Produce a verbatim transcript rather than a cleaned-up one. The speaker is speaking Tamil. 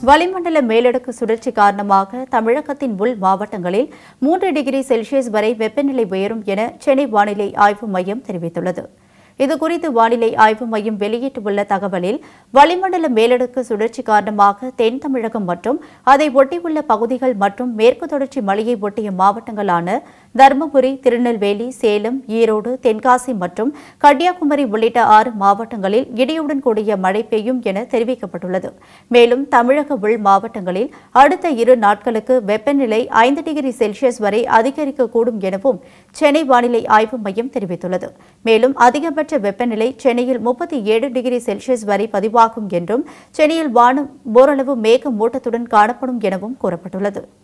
வளிமண்டல மேலடுக்கு சுழற்சி காரணமாக தமிழகத்தின் உள் மாவட்டங்களில் மூன்று டிகிரி செல்சியஸ் வரை வெப்பநிலை உயரும் என சென்னை வானிலை ஆய்வு மையம் தெரிவித்துள்ளது. இதுகுறித்து வானிலை ஆய்வு மையம் வெளியிட்டுள்ள தகவலில், வளிமண்டல மேலடுக்கு சுழற்சி காரணமாக தென் தமிழகம் மற்றும் அதை ஒட்டியுள்ள பகுதிகள் மற்றும் மேற்கு தொடர்ச்சி மலையை ஒட்டிய மாவட்டங்களான தருமபுரி, திருநெல்வேலி, சேலம், ஈரோடு, தென்காசி மற்றும் கன்னியாகுமரி உள்ளிட்ட ஆறு மாவட்டங்களில் இடியுடன் கூடிய மழை பெய்யும் என தெரிவிக்கப்பட்டுள்ளது. மேலும் தமிழக உள் மாவட்டங்களில் அடுத்த இரு நாட்களுக்கு வெப்பநிலை ஐந்து டிகிரி செல்சியஸ் வரை அதிகரிக்கக்கூடும் எனவும் சென்னை வானிலை ஆய்வு மையம் தெரிவித்துள்ளது. மேலும் அதிகபட்ச வெப்பநிலை சென்னையில் முப்பத்தி ஏழு டிகிரி செல்சியஸ் வரை பதிவாகும் என்றும், சென்னையில் வானம் ஓரளவு மேக மூட்டத்துடன் காணப்படும் எனவும் கூறப்பட்டுள்ளது.